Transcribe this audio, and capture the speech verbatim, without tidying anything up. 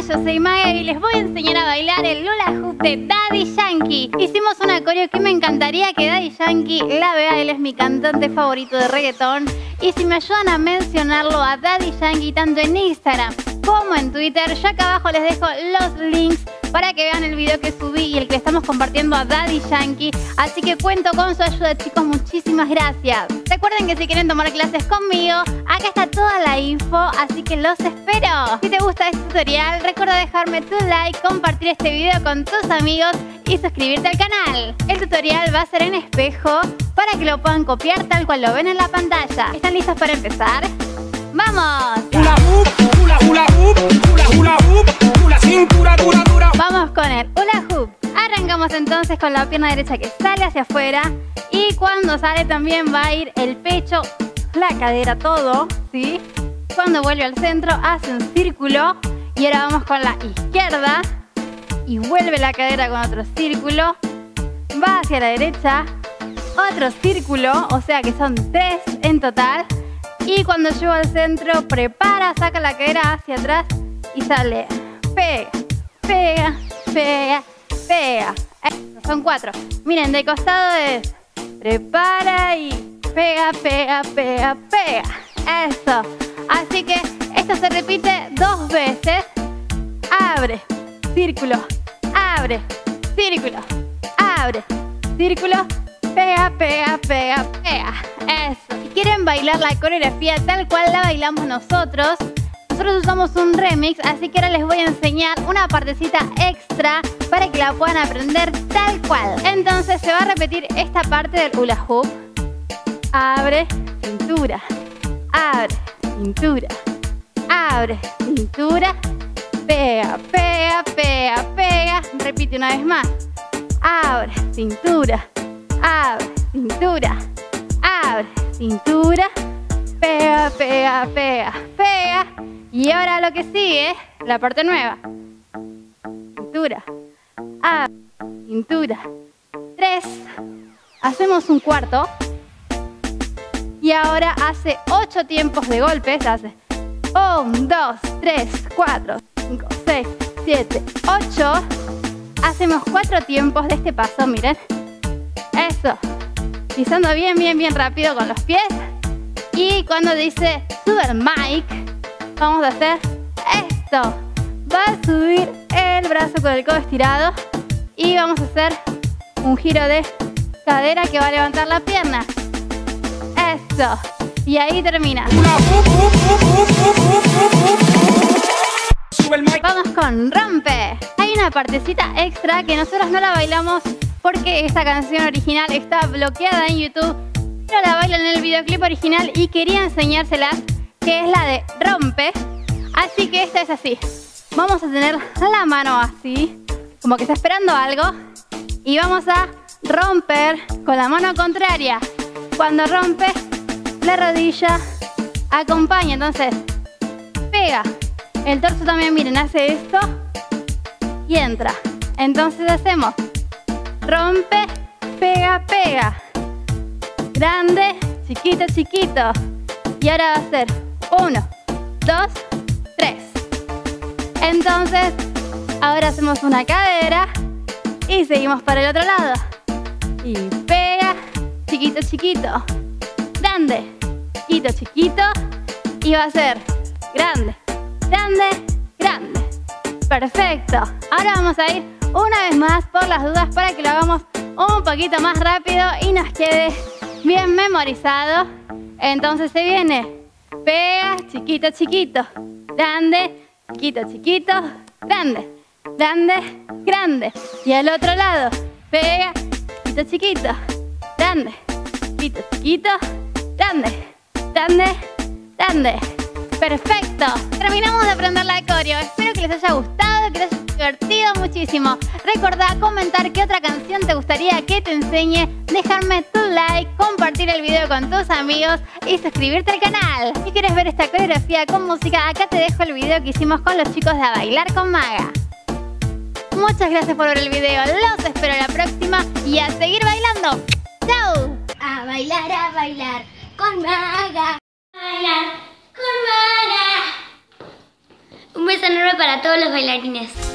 yo soy Maga y les voy a enseñar a bailar el hula hoop de Daddy Yankee. Hicimos una coreo que me encantaría que Daddy Yankee la vea, él es mi cantante favorito de reggaetón. Y si me ayudan a mencionarlo a Daddy Yankee tanto en Instagram como en Twitter, yo acá abajo les dejo los links para que vean el video que subí y el que le estamos compartiendo a Daddy Yankee. Así que cuento con su ayuda, chicos, muchísimas gracias. Recuerden que si quieren tomar clases conmigo, acá está toda la info, así que los espero. Si te gusta este tutorial, recuerda dejarme tu like, compartir este video con tus amigos y suscribirte al canal. El tutorial va a ser en espejo para que lo puedan copiar tal cual lo ven en la pantalla. ¿Están listos para empezar? ¡Vamos! Hula hoop, hula hula hoop, hula hula hoop, hula cintura dura dura. Vamos con el hula hoop. Arrancamos entonces con la pierna derecha que sale hacia afuera y cuando sale también va a ir el pecho, la cadera, todo, ¿sí? Cuando vuelve al centro hace un círculo y ahora vamos con la izquierda y vuelve la cadera con otro círculo, va hacia la derecha, otro círculo, o sea que son tres en total. Y cuando llego al centro, prepara, saca la cadera hacia atrás y sale. Pega, pega, pega, pega. Eso, son cuatro. Miren, de costado es prepara y pega, pega, pega, pega. Eso. Así que esto se repite dos veces. Abre, círculo, abre, círculo, abre, círculo, pega, pega, pega, pega. Eso. Si quieren bailar la coreografía tal cual la bailamos nosotros, nosotros usamos un remix, así que ahora les voy a enseñar una partecita extra para que la puedan aprender tal cual. Entonces se va a repetir esta parte del hula hoop. Abre, cintura, abre, cintura, abre, cintura, pega, pega, pega, pega. Repite una vez más. Abre, cintura, abre, cintura, abre, cintura, pega, pega, pega, pega. Y ahora lo que sigue, la parte nueva. Cintura, abre, cintura, tres. Hacemos un cuarto. Y ahora hace ocho tiempos de golpes. Hace uno, dos, tres, cuatro, cinco, seis, siete, ocho. Hacemos cuatro tiempos de este paso, miren. Eso. Pisando bien, bien, bien rápido con los pies. Y cuando dice sube el mic, vamos a hacer esto. Va a subir el brazo con el codo estirado. Y vamos a hacer un giro de cadera que va a levantar la pierna. Eso. Y ahí termina. Vamos con rompe. Hay una partecita extra que nosotros no la bailamos porque esta canción original está bloqueada en YouTube, pero la bailan en el videoclip original y quería enseñárselas, que es la de rompe. Así que esta es así. Vamos a tener la mano así, como que está esperando algo, y vamos a romper con la mano contraria. Cuando rompe, la rodilla acompaña, entonces pega. El torso también, miren, hace esto y entra. Entonces hacemos rompe, pega, pega. Grande, chiquito, chiquito. Y ahora va a ser uno, dos, tres. Entonces, ahora hacemos una cadera y seguimos para el otro lado. Y pega, chiquito, chiquito. Grande, chiquito, chiquito. Y va a ser grande, grande, grande. Perfecto. Ahora vamos a ir una vez más por las dudas para que lo hagamos un poquito más rápido y nos quede bien memorizado. Entonces se viene pega, chiquito, chiquito, grande, chiquito, chiquito, grande, grande, grande. Y al otro lado, pega, chiquito, chiquito, grande, chiquito, chiquito, grande, grande, grande. Perfecto. Terminamos de aprender la coreo. Espero que les haya gustado, que les haya divertido muchísimo. Recordá comentar qué otra canción te gustaría que te enseñe, dejarme tu like, compartir el video con tus amigos y suscribirte al canal. Si quieres ver esta coreografía con música, acá te dejo el video que hicimos con los chicos de A Bailar con Maga. Muchas gracias por ver el video. Los espero la próxima y a seguir bailando. ¡Chao! A bailar, a bailar con Maga. A bailar con Maga. Un beso enorme. uniforme para todos los bailarines.